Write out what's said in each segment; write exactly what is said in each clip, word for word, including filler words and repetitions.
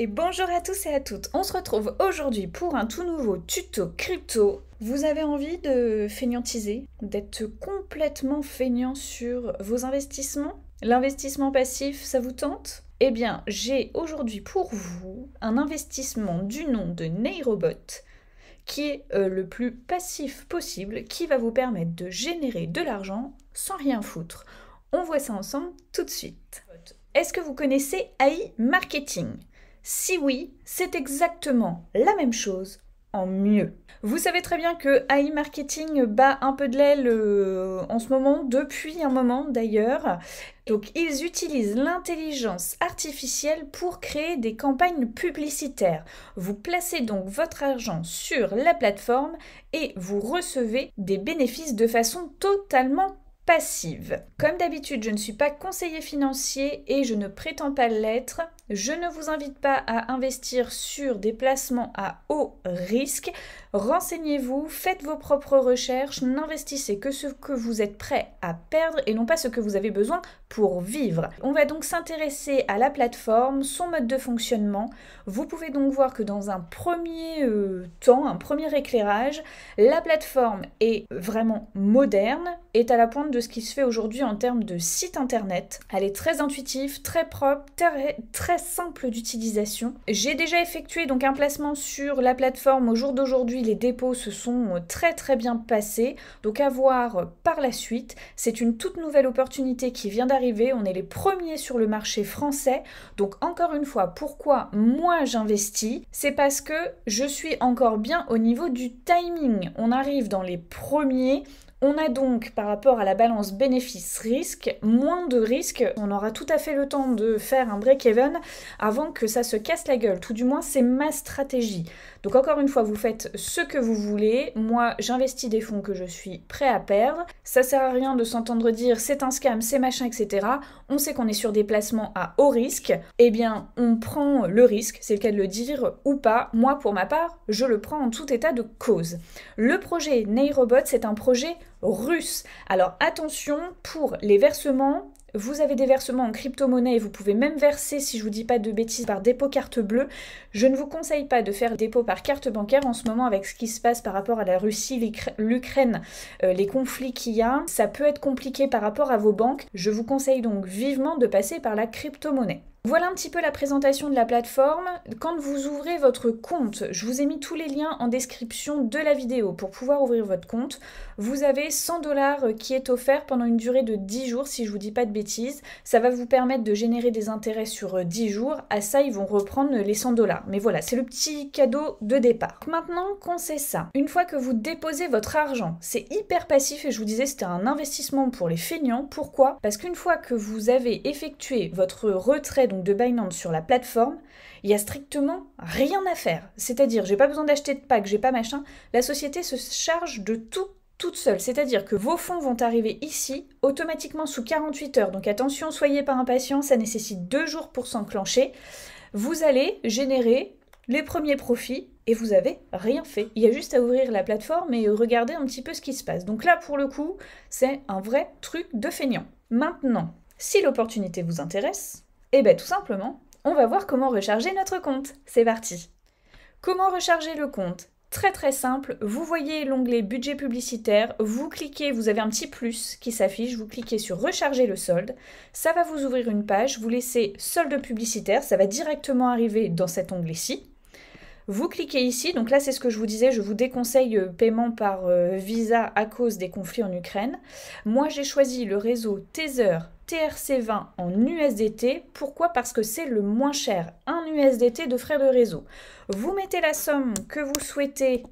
Et bonjour à tous et à toutes, on se retrouve aujourd'hui pour un tout nouveau tuto crypto. Vous avez envie de feignantiser, d'être complètement feignant sur vos investissements? L'investissement passif, ça vous tente? Eh bien, j'ai aujourd'hui pour vous un investissement du nom de Nairobot qui est euh, le plus passif possible, qui va vous permettre de générer de l'argent sans rien foutre. On voit ça ensemble tout de suite. Est-ce que vous connaissez A I Marketing? Si oui, c'est exactement la même chose en mieux. Vous savez très bien que A I Marketing bat un peu de l'aile euh, en ce moment, depuis un moment d'ailleurs. Donc ils utilisent l'intelligence artificielle pour créer des campagnes publicitaires. Vous placez donc votre argent sur la plateforme et vous recevez des bénéfices de façon totalement passive. Comme d'habitude, je ne suis pas conseiller financier et je ne prétends pas l'être. Je ne vous invite pas à investir sur des placements à haut risque. Renseignez-vous, faites vos propres recherches, n'investissez que ce que vous êtes prêt à perdre et non pas ce que vous avez besoin pour vivre. On va donc s'intéresser à la plateforme, son mode de fonctionnement. Vous pouvez donc voir que dans un premier euh, temps, un premier éclairage, la plateforme est vraiment moderne, est à la pointe de ce qui se fait aujourd'hui en termes de site internet. Elle est très intuitive, très propre, très, très simple d'utilisation. J'ai déjà effectué donc un placement sur la plateforme au jour d'aujourd'hui. Les dépôts se sont très très bien passés. Donc à voir par la suite. C'est une toute nouvelle opportunité qui vient d'arriver. On est les premiers sur le marché français. Donc encore une fois, pourquoi moi j'investis? C'est parce que je suis encore bien au niveau du timing. On arrive dans les premiers. On a donc, par rapport à la balance bénéfice-risque, moins de risques. On aura tout à fait le temps de faire un break-even avant que ça se casse la gueule. Tout du moins, c'est ma stratégie. Donc encore une fois, vous faites ce que vous voulez. Moi, j'investis des fonds que je suis prêt à perdre. Ça sert à rien de s'entendre dire c'est un scam, c'est machin, et cetera. On sait qu'on est sur des placements à haut risque. Eh bien, on prend le risque, c'est le cas de le dire, ou pas. Moi, pour ma part, je le prends en tout état de cause. Le projet Nairobot, c'est un projet russe. Alors attention, pour les versements, vous avez des versements en crypto-monnaie et vous pouvez même verser, si je vous dis pas de bêtises, par dépôt carte bleue. Je ne vous conseille pas de faire dépôt par carte bancaire en ce moment avec ce qui se passe par rapport à la Russie, l'Ukraine, euh, les conflits qu'il y a. Ça peut être compliqué par rapport à vos banques. Je vous conseille donc vivement de passer par la crypto-monnaie. Voilà un petit peu la présentation de la plateforme. Quand vous ouvrez votre compte, je vous ai mis tous les liens en description de la vidéo pour pouvoir ouvrir votre compte. Vous avez cent dollars qui est offert pendant une durée de dix jours, si je vous dis pas de bêtises. Ça va vous permettre de générer des intérêts sur dix jours. À ça, ils vont reprendre les cent dollars. Mais voilà, c'est le petit cadeau de départ. Maintenant qu'on sait ça, une fois que vous déposez votre argent, c'est hyper passif et je vous disais c'était un investissement pour les feignants. Pourquoi? Parce qu'une fois que vous avez effectué votre retrait donc de Binance sur la plateforme, il n'y a strictement rien à faire. C'est-à-dire, j'ai pas besoin d'acheter de pack, j'ai pas machin. La société se charge de tout toute seule. C'est-à-dire que vos fonds vont arriver ici automatiquement sous quarante-huit heures. Donc attention, soyez pas impatients, ça nécessite deux jours pour s'enclencher. Vous allez générer les premiers profits et vous avez rien fait. Il y a juste à ouvrir la plateforme et regarder un petit peu ce qui se passe. Donc là, pour le coup, c'est un vrai truc de feignant. Maintenant, si l'opportunité vous intéresse, eh bien tout simplement, on va voir comment recharger notre compte. C'est parti. Comment recharger le compte? Très très simple, vous voyez l'onglet budget publicitaire, vous cliquez, vous avez un petit plus qui s'affiche, vous cliquez sur recharger le solde, ça va vous ouvrir une page, vous laissez solde publicitaire, ça va directement arriver dans cet onglet-ci. Vous cliquez ici, donc là c'est ce que je vous disais, je vous déconseille euh, paiement par euh, Visa à cause des conflits en Ukraine. Moi j'ai choisi le réseau Tether T R C vingt en U S D T. Pourquoi? Parce que c'est le moins cher, un U S D T de frais de réseau. Vous mettez la somme que vous souhaitez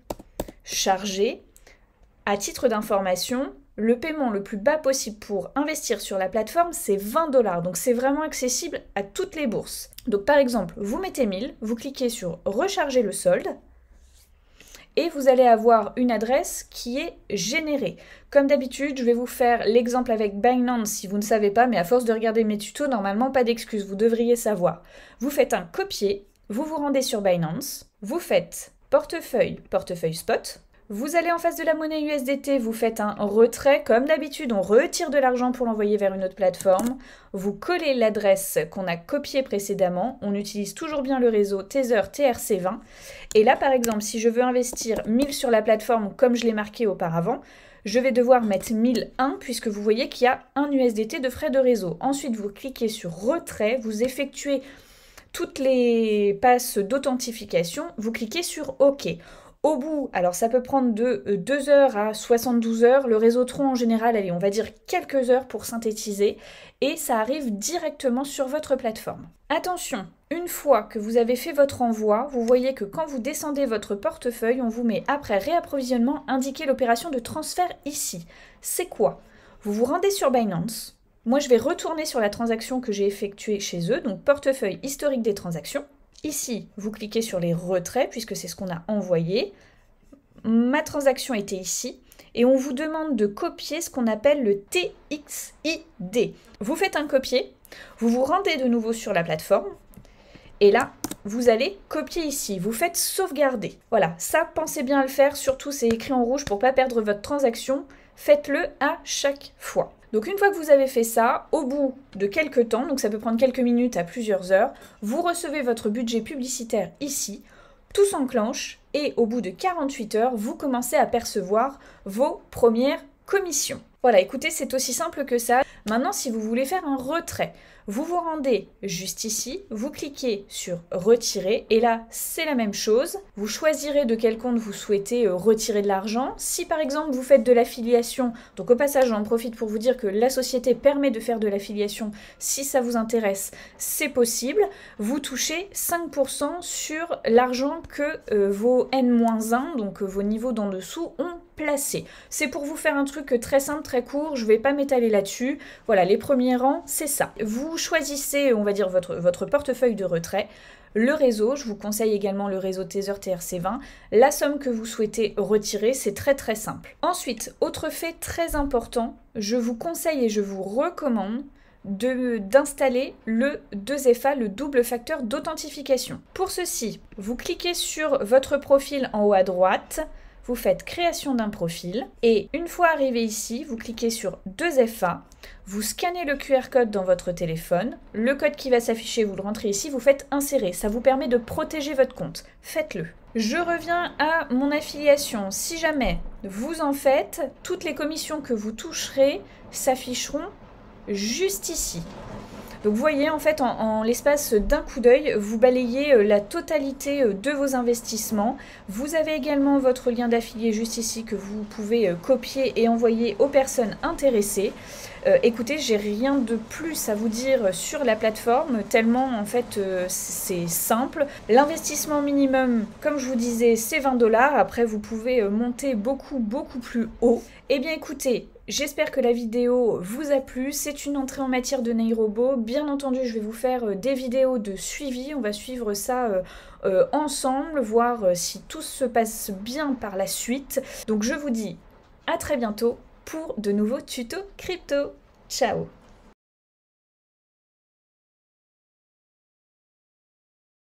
charger. À titre d'information, le paiement le plus bas possible pour investir sur la plateforme, c'est vingt dollars. Donc c'est vraiment accessible à toutes les bourses. Donc par exemple, vous mettez mille, vous cliquez sur recharger le solde et vous allez avoir une adresse qui est générée. Comme d'habitude, je vais vous faire l'exemple avec Binance si vous ne savez pas, mais à force de regarder mes tutos, normalement pas d'excuses, vous devriez savoir. Vous faites un copier, vous vous rendez sur Binance, vous faites portefeuille, portefeuille spot. Vous allez en face de la monnaie U S D T, vous faites un retrait. Comme d'habitude, on retire de l'argent pour l'envoyer vers une autre plateforme. Vous collez l'adresse qu'on a copiée précédemment. On utilise toujours bien le réseau Tether T R C vingt. Et là, par exemple, si je veux investir mille sur la plateforme comme je l'ai marqué auparavant, je vais devoir mettre mille un puisque vous voyez qu'il y a un U S D T de frais de réseau. Ensuite, vous cliquez sur retrait, vous effectuez toutes les passes d'authentification, vous cliquez sur OK. Au bout, alors ça peut prendre de deux heures à soixante-douze heures, le réseau Tron en général, allez, on va dire quelques heures pour synthétiser, et ça arrive directement sur votre plateforme. Attention, une fois que vous avez fait votre envoi, vous voyez que quand vous descendez votre portefeuille, on vous met après réapprovisionnement indiquer l'opération de transfert ici. C'est quoi? Vous vous rendez sur Binance. Moi, je vais retourner sur la transaction que j'ai effectuée chez eux, donc portefeuille historique des transactions. Ici, vous cliquez sur les retraits, puisque c'est ce qu'on a envoyé. Ma transaction était ici, et on vous demande de copier ce qu'on appelle le T X I D. Vous faites un copier, vous vous rendez de nouveau sur la plateforme, et là, vous allez copier ici. Vous faites sauvegarder. Voilà, ça, pensez bien à le faire, surtout c'est écrit en rouge pour ne pas perdre votre transaction. Faites-le à chaque fois. Donc une fois que vous avez fait ça, au bout de quelques temps, donc ça peut prendre quelques minutes à plusieurs heures, vous recevez votre budget publicitaire ici, tout s'enclenche et au bout de quarante-huit heures, vous commencez à percevoir vos premières commissions. Voilà, écoutez, c'est aussi simple que ça. Maintenant, si vous voulez faire un retrait, vous vous rendez juste ici, vous cliquez sur retirer et là, c'est la même chose. Vous choisirez de quel compte vous souhaitez retirer de l'argent. Si par exemple, vous faites de l'affiliation, donc au passage, j'en profite pour vous dire que la société permet de faire de l'affiliation. Si ça vous intéresse, c'est possible. Vous touchez cinq pour cent sur l'argent que euh, vos N moins un, donc euh, vos niveaux d'en dessous, ont placé. C'est pour vous faire un truc très simple, très court, je ne vais pas m'étaler là-dessus. Voilà, les premiers rangs, c'est ça. Vous choisissez, on va dire, votre, votre portefeuille de retrait, le réseau, je vous conseille également le réseau Tether T R C vingt, la somme que vous souhaitez retirer, c'est très très simple. Ensuite, autre fait très important, je vous conseille et je vous recommande d'installer le deux F A, le double facteur d'authentification. Pour ceci, vous cliquez sur votre profil en haut à droite, vous faites création d'un profil et une fois arrivé ici, vous cliquez sur deux F A, vous scannez le Q R code dans votre téléphone, le code qui va s'afficher, vous le rentrez ici, vous faites insérer, ça vous permet de protéger votre compte. Faites-le. Je reviens à mon affiliation. Si jamais vous en faites, toutes les commissions que vous toucherez s'afficheront juste ici. Donc vous voyez, en fait, en, en l'espace d'un coup d'œil, vous balayez la totalité de vos investissements. Vous avez également votre lien d'affilié juste ici que vous pouvez copier et envoyer aux personnes intéressées. Euh, écoutez, j'ai rien de plus à vous dire sur la plateforme, tellement en fait euh, c'est simple. L'investissement minimum, comme je vous disais, c'est vingt dollars. Après, vous pouvez monter beaucoup, beaucoup plus haut. Eh bien écoutez, j'espère que la vidéo vous a plu. C'est une entrée en matière de Nairobo. Bien entendu, je vais vous faire des vidéos de suivi. On va suivre ça euh, euh, ensemble, voir si tout se passe bien par la suite. Donc je vous dis à très bientôt pour de nouveaux tutos crypto. Ciao!